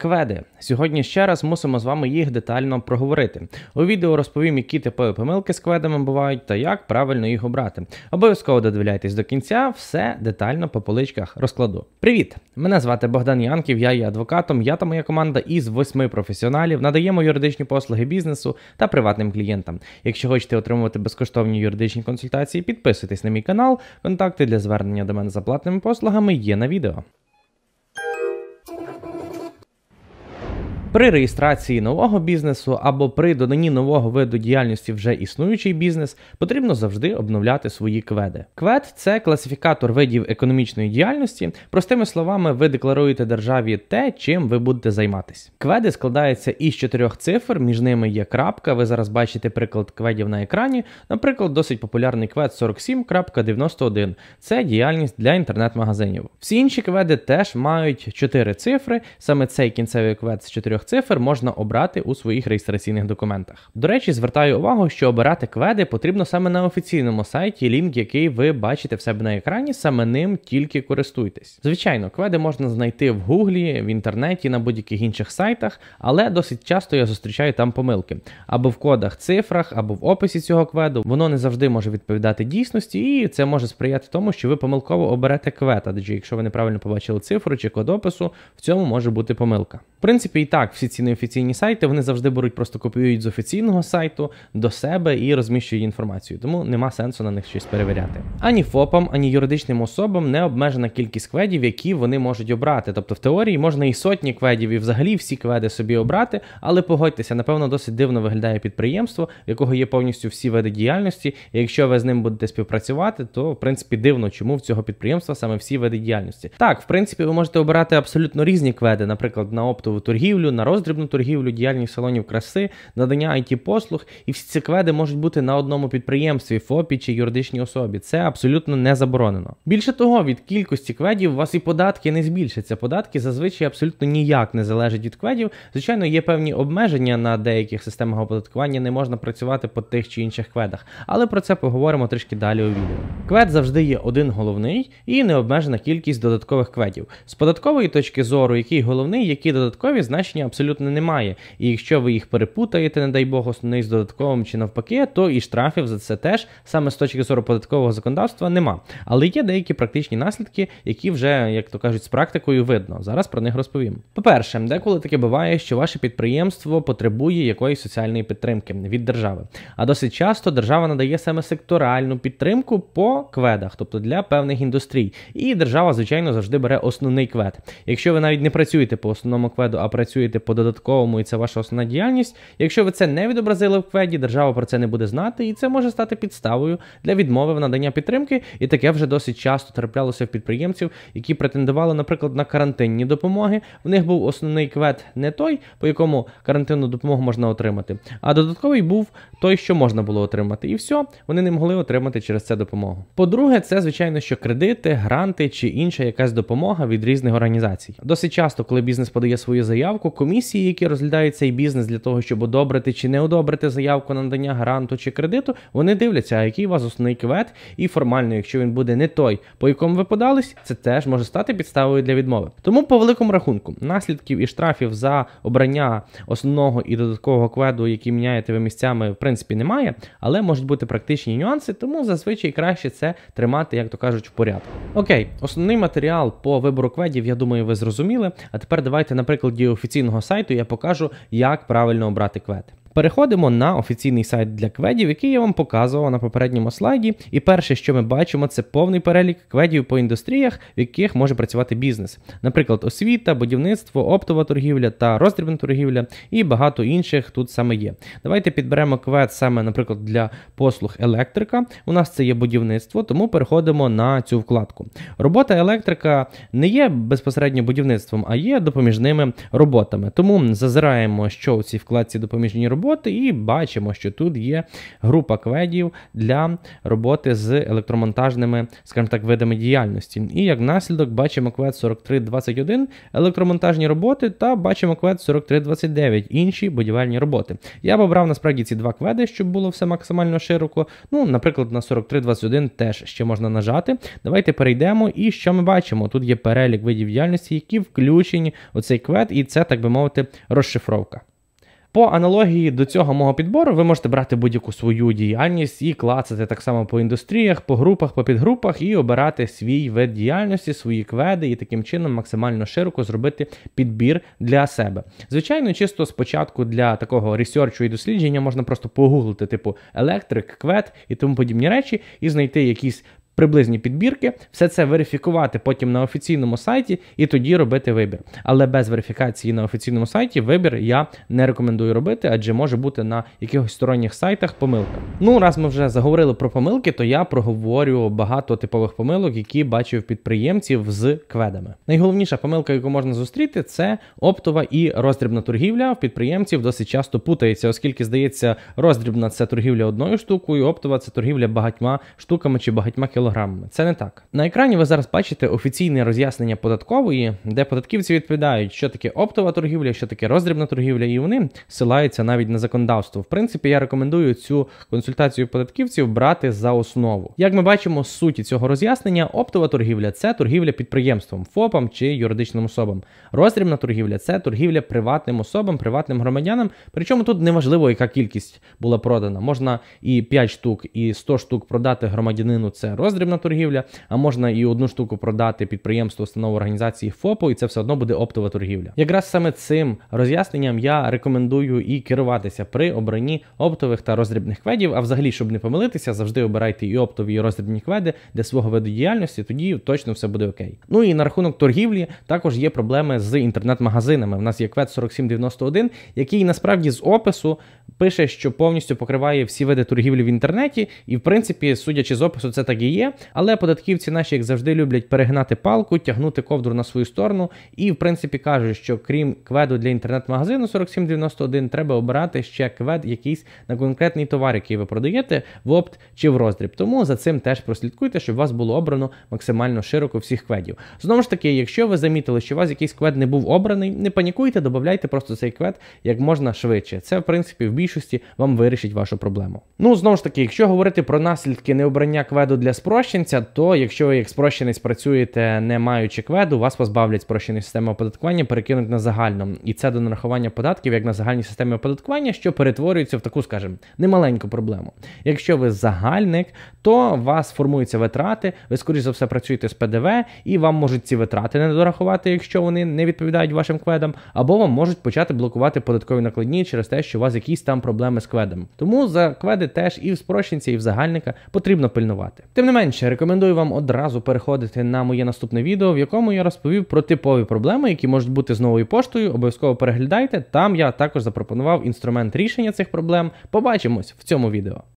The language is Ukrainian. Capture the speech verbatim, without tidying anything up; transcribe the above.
Кведи. Сьогодні ще раз мусимо з вами їх детально проговорити. У відео розповім, які типові помилки з кведами бувають та як правильно їх обрати. Обов'язково додивляйтесь до кінця, все детально по поличках розкладу. Привіт! Мене звати Богдан Янків, я є адвокатом, я та моя команда із восьми професіоналів надаємо юридичні послуги бізнесу та приватним клієнтам. Якщо хочете отримувати безкоштовні юридичні консультації, підписуйтесь на мій канал, контакти для звернення до мене за платними послугами є на відео. При реєстрації нового бізнесу або при доданні нового виду діяльності вже існуючий бізнес потрібно завжди обновляти свої кведи. Квед – це класифікатор видів економічної діяльності. Простими словами, ви декларуєте державі те, чим ви будете займатися. Кведи складаються із чотирьох цифр, між ними є крапка. Ви зараз бачите приклад кведів на екрані. Наприклад, досить популярний квед сорок сім дев'яносто один. Це діяльність для інтернет-магазинів. Всі інші кведи теж мають чотири цифри. Саме цей кінцевий квед з чотирьох цифр можна обрати у своїх реєстраційних документах. До речі, звертаю увагу, що обирати кведи потрібно саме на офіційному сайті, лінк, який ви бачите в себе на екрані, саме ним тільки користуйтесь. Звичайно, кведи можна знайти в Гуглі, в інтернеті, на будь-яких інших сайтах, але досить часто я зустрічаю там помилки. Або в кодах, цифрах, або в описі цього кведу. Воно не завжди може відповідати дійсності, і це може сприяти тому, що ви помилково оберете квед, адже якщо ви неправильно побачили цифру чи код опису, в цьому може бути помилка. В принципі, і так, всі ці неофіційні сайти, вони завжди беруть, просто копіюють з офіційного сайту до себе і розміщують інформацію, тому нема сенсу на них щось перевіряти. Ані ФОПам, ані юридичним особам не обмежена кількість кведів, які вони можуть обрати. Тобто в теорії можна і сотні кведів, і взагалі всі кведи собі обрати, але погодьтеся, напевно, досить дивно виглядає підприємство, в якого є повністю всі види діяльності, і якщо ви з ним будете співпрацювати, то, в принципі, дивно, чому в цього підприємства саме всі види діяльності. Так, в принципі, ви можете обирати абсолютно різні кведи, наприклад, на оптову торгівлю, на роздрібну торгівлю, діяльність салонів краси, надання ай ті-послуг, і всі ці кведи можуть бути на одному підприємстві, ФОПі чи юридичній особі. Це абсолютно не заборонено. Більше того, від кількості кведів у вас і податки не збільшаться. Податки зазвичай абсолютно ніяк не залежать від кведів. Звичайно, є певні обмеження на деяких системах оподаткування, не можна працювати по тих чи інших кведах, але про це поговоримо трішки далі у відео. Квед завжди є один головний і необмежена кількість додаткових кведів. З податкової точки зору, який головний, які додаткові, значення абсолютно немає. І якщо ви їх перепутаєте, не дай Бог, основний з додатковим чи навпаки, то і штрафів за це теж саме з точки зору податкового законодавства нема. Але є деякі практичні наслідки, які вже, як то кажуть, з практикою видно. Зараз про них розповім. По-перше, деколи таке буває, що ваше підприємство потребує якоїсь соціальної підтримки від держави. А досить часто держава надає саме секторальну підтримку по кведах, тобто для певних індустрій. І держава, звичайно, завжди бере основний квед. Якщо ви навіть не працюєте по основному кведу, а працюєте по додатковому, і це ваша основна діяльність, якщо ви це не відобразили в кведі, держава про це не буде знати, і це може стати підставою для відмови в надання підтримки, і таке вже досить часто траплялося в підприємців, які претендували, наприклад, на карантинні допомоги. В них був основний квед не той, по якому карантинну допомогу можна отримати, а додатковий був той, що можна було отримати. І все, вони не могли отримати через це допомогу. По-друге, це, звичайно, що кредити, гранти чи інша якась допомога від різних організацій. Досить часто, коли бізнес подає свою заявку, комісії, які розглядають цей бізнес для того, щоб одобрити чи не одобрити заявку на надання гранту чи кредиту, вони дивляться, а який у вас основний квед, і формально, якщо він буде не той, по якому ви подались, це теж може стати підставою для відмови. Тому, по великому рахунку, наслідків і штрафів за обрання основного і додаткового кведу, які міняєте ви місцями, в принципі, немає, але можуть бути практичні нюанси, тому зазвичай краще це тримати, як то кажуть, в порядку. Окей, основний матеріал по вибору кведів, я думаю, ви зрозуміли, а тепер давайте на прикладі офіційного сайту я покажу, як правильно обрати квед. Переходимо на офіційний сайт для кведів, який я вам показував на попередньому слайді. І перше, що ми бачимо, це повний перелік кведів по індустріях, в яких може працювати бізнес. Наприклад, освіта, будівництво, оптова торгівля та роздрібна торгівля і багато інших тут саме є. Давайте підберемо квед саме, наприклад, для послуг електрика. У нас це є будівництво, тому переходимо на цю вкладку. Робота електрика не є безпосередньо будівництвом, а є допоміжними роботами. Тому зазираємо, що у цій вкладці допоміжні роботи роботи і бачимо, що тут є група кведів для роботи з електромонтажними, скажімо так, видами діяльності. І як наслідок бачимо квед сорок три двадцять один електромонтажні роботи та бачимо квед сорок три двадцять дев'ять інші будівельні роботи. Я б обрав насправді ці два кведи, щоб було все максимально широко. Ну, наприклад, на сорок три двадцять один теж ще можна нажати. Давайте перейдемо і що ми бачимо? Тут є перелік видів діяльності, які включені у цей квед, і це, так би мовити, розшифровка. По аналогії до цього мого підбору ви можете брати будь-яку свою діяльність і клацати так само по індустріях, по групах, по підгрупах і обирати свій вид діяльності, свої кведи і таким чином максимально широко зробити підбір для себе. Звичайно, чисто спочатку для такого ресерчу і дослідження можна просто погуглити типу електрик, квед і тому подібні речі і знайти якісь приблизні підбірки, все це верифікувати потім на офіційному сайті і тоді робити вибір. Але без верифікації на офіційному сайті вибір я не рекомендую робити, адже може бути на якихось сторонніх сайтах помилка. Ну, раз ми вже заговорили про помилки, то я проговорю багато типових помилок, які бачив підприємців з кведами. Найголовніша помилка, яку можна зустріти, це оптова і роздрібна торгівля. В підприємців досить часто путається, оскільки, здається, роздрібна – це торгівля одною штукою, оптова – це торгівля багатьма штуками чи багатьма кілограмами. Це не так. На екрані ви зараз бачите офіційне роз'яснення податкової, де податківці відповідають, що таке оптова торгівля, що таке роздрібна торгівля, і вони ссилаються навіть на законодавство. В принципі, я рекомендую цю консультацію податківців брати за основу. Як ми бачимо з суті цього роз'яснення, оптова торгівля – це торгівля підприємством, ФОПам чи юридичним особам. Роздрібна торгівля – це торгівля приватним особам, приватним громадянам, причому тут неважливо, яка кількість була продана. Можна і п'ять штук, і сто штук продати громадянину – це роздрібна роздрібна торгівля, а можна і одну штуку продати підприємству, установу, організації ФОПу, і це все одно буде оптова торгівля. Якраз саме цим роз'ясненням я рекомендую і керуватися при обранні оптових та роздрібних кведів, а взагалі, щоб не помилитися, завжди обирайте і оптові, і роздрібні кведи для свого виду діяльності, тоді точно все буде окей. Ну і на рахунок торгівлі також є проблеми з інтернет-магазинами. У нас є квед сорок сім дев'яносто один, який насправді з опису пише, що повністю покриває всі види торгівлі в інтернеті, і в принципі, судячи з опису, це так і є. Але податківці наші, як завжди, люблять перегнати палку, тягнути ковдру на свою сторону і, в принципі, кажуть, що крім кведу для інтернет-магазину сорок сім дев'яносто один, треба обирати ще квед якийсь на конкретний товар, який ви продаєте, в опт чи в роздріб. Тому за цим теж прослідкуйте, щоб у вас було обрано максимально широко всіх кведів. Знову ж таки, якщо ви замітили, що у вас якийсь квед не був обраний, не панікуйте, додавайте просто цей квед як можна швидше. Це, в принципі, в більшості вам вирішить вашу проблему. Ну, знову ж таки, якщо говорити про наслідки необрання кведу для спрощенця, то якщо ви як спрощенець працюєте не маючи кведу, вас позбавлять спрощеної системи оподаткування, перекинуть на загальну. І це до нарахування податків як на загальній системі оподаткування, що перетворюється в таку, скажімо, немаленьку проблему. Якщо ви загальник, то у вас формуються витрати, ви, скоріш за все, працюєте з Пе Де Ве, і вам можуть ці витрати не дорахувати, якщо вони не відповідають вашим кведам, або вам можуть почати блокувати податкові накладні через те, що у вас якісь там проблеми з кведом. Тому за кведи теж і в спрощенця, і в загальника потрібно пильнувати. Тим не менше, рекомендую вам одразу переходити на моє наступне відео, в якому я розповів про типові проблеми, які можуть бути з новою поштою. Обов'язково переглядайте, там я також запропонував інструмент рішення цих проблем. Побачимось в цьому відео.